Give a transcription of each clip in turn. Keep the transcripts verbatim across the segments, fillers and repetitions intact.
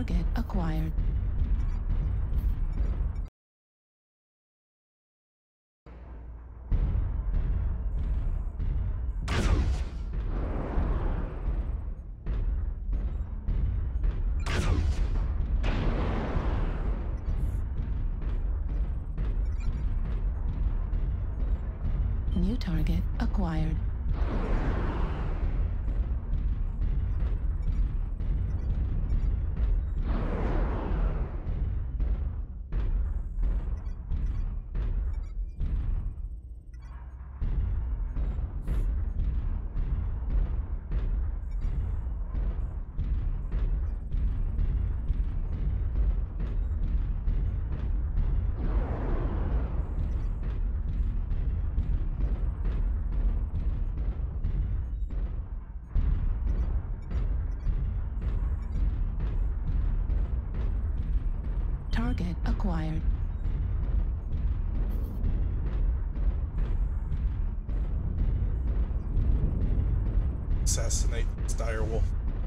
Target acquired. New target acquired. Target acquired. Assassinate Direwolf.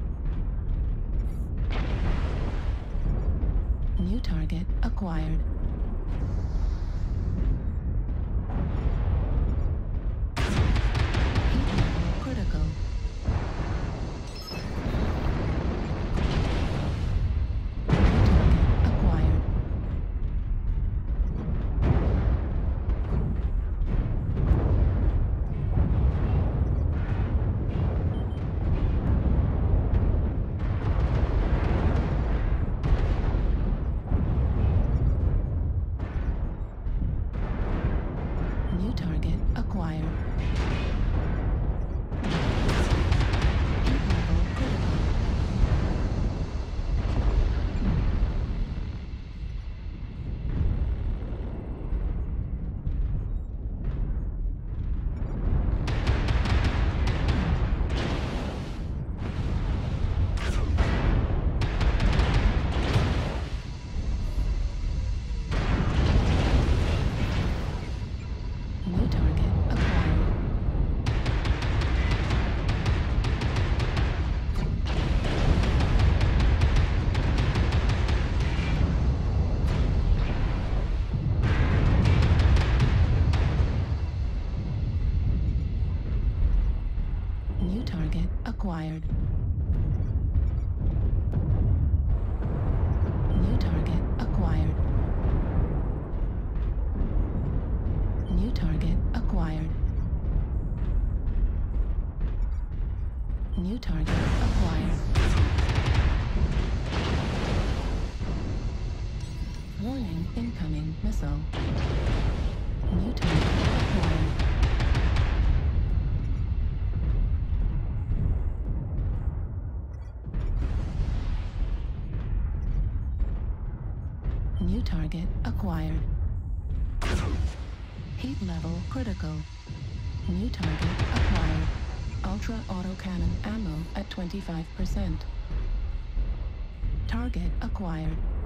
New target acquired. Heat level critical. New target acquired. Heat level critical. New target acquired. New target acquired. New target acquired. New target acquired. New target acquired. Warning, incoming missile. New target acquired. New target acquired. Heat level critical. New target acquired. Ultra autocannon ammo at twenty-five percent. Target acquired.